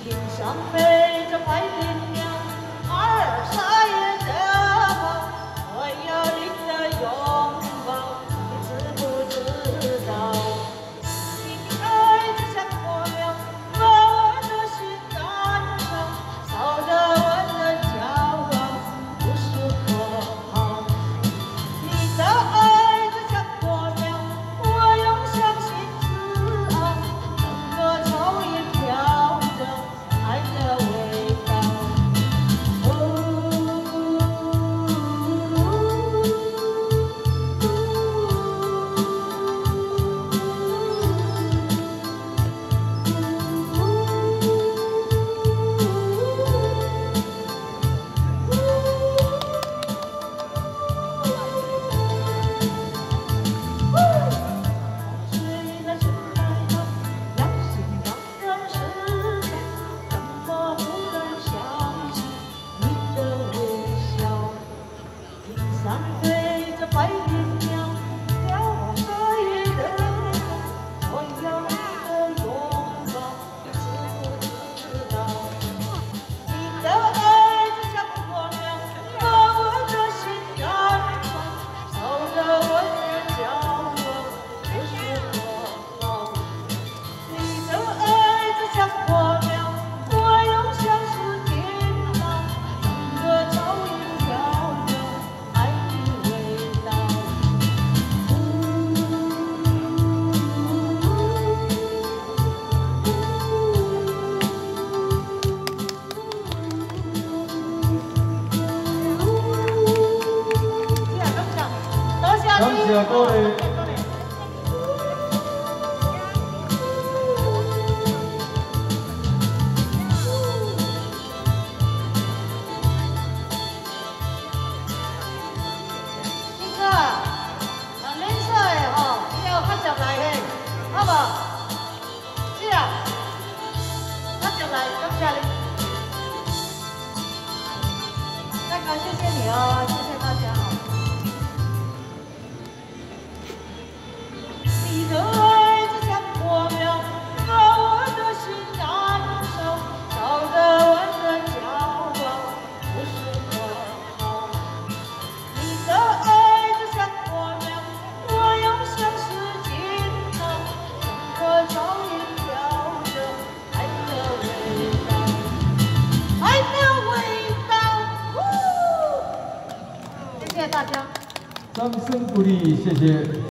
天上飞着白云鸟，二傻也得跑，我要你的拥抱，你知不知道？你的爱就像火苗，把我的心燃烧，烧得我的骄傲无处可逃。你的爱就像火苗，我用相信自傲，整个草原飘着爱的味道。上飞着白云鸟，飘过沙野的风，我要你的拥抱，你知不知道？你的爱就像火苗，把我的心燃烧，烧得我的骄傲无处可逃。你的爱就像火苗，我用相思点燃，整个草原飘着爱的味道。 感谢各位。 这个免税的吼，以后较接来的，好无？是啊，较接来，感谢你。那个谢谢你哦，谢谢大家哦。你的爱就像火苗，把我的心燃烧，烧得我的骄傲无处可逃。你的爱就像火苗，我用相思点燃，整个草原飘着爱的味道，爱的味道。谢谢大家。 掌声鼓励，谢谢。